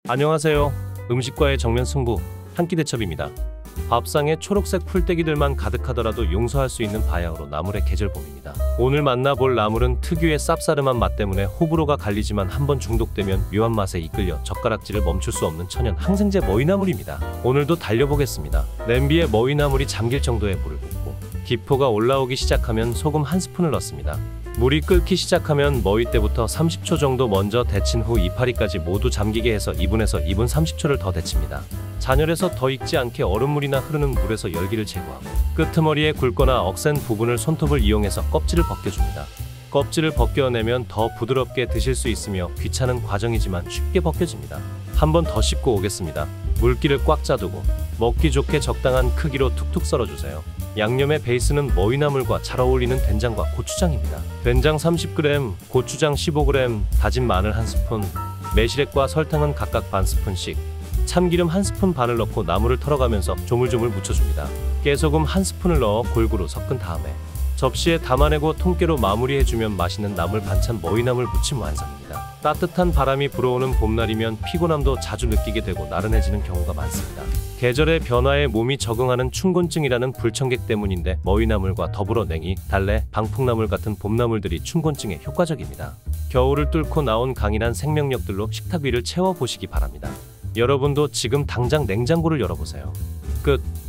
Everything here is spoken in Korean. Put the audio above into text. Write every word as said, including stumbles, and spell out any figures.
안녕하세요. 음식과의 정면 승부 한 끼 대첩입니다. 밥상에 초록색 풀떼기들만 가득하더라도 용서할 수 있는 바야흐로 나물의 계절봄입니다. 오늘 만나볼 나물은 특유의 쌉싸름한 맛 때문에 호불호가 갈리지만 한번 중독되면 묘한 맛에 이끌려 젓가락질을 멈출 수 없는 천연 항생제 머위나물입니다. 오늘도 달려보겠습니다. 냄비에 머위나물이 잠길 정도의 물을 붓고 기포가 올라오기 시작하면 소금 한 스푼을 넣습니다. 물이 끓기 시작하면 머위때부터 삼십 초 정도 먼저 데친 후 이파리까지 모두 잠기게 해서 이 분에서 이 분 삼십 초를 더 데칩니다. 잔열에서 더 익지 않게 얼음물이나 흐르는 물에서 열기를 제거하고 끄트머리에 굵거나 억센 부분을 손톱을 이용해서 껍질을 벗겨줍니다. 껍질을 벗겨내면 더 부드럽게 드실 수 있으며 귀찮은 과정이지만 쉽게 벗겨집니다. 한 번 더 씹고 오겠습니다. 물기를 꽉 짜두고 먹기 좋게 적당한 크기로 툭툭 썰어주세요. 양념의 베이스는 머위나물과 잘 어울리는 된장과 고추장입니다. 된장 삼십 그램, 고추장 십오 그램, 다진 마늘 한 스푼, 매실액과 설탕은 각각 반 스푼씩, 참기름 한 스푼 반을 넣고 나물을 털어가면서 조물조물 묻혀줍니다. 깨소금 한 스푼을 넣어 골고루 섞은 다음에 접시에 담아내고 통깨로 마무리해주면 맛있는 나물 반찬 머위나물 무침 완성입니다. 따뜻한 바람이 불어오는 봄날이면 피곤함도 자주 느끼게 되고 나른해지는 경우가 많습니다. 계절의 변화에 몸이 적응하는 춘곤증이라는 불청객 때문인데 머위나물과 더불어 냉이, 달래, 방풍나물 같은 봄나물들이 춘곤증에 효과적입니다. 겨울을 뚫고 나온 강인한 생명력들로 식탁 위를 채워보시기 바랍니다. 여러분도 지금 당장 냉장고를 열어보세요. 끝.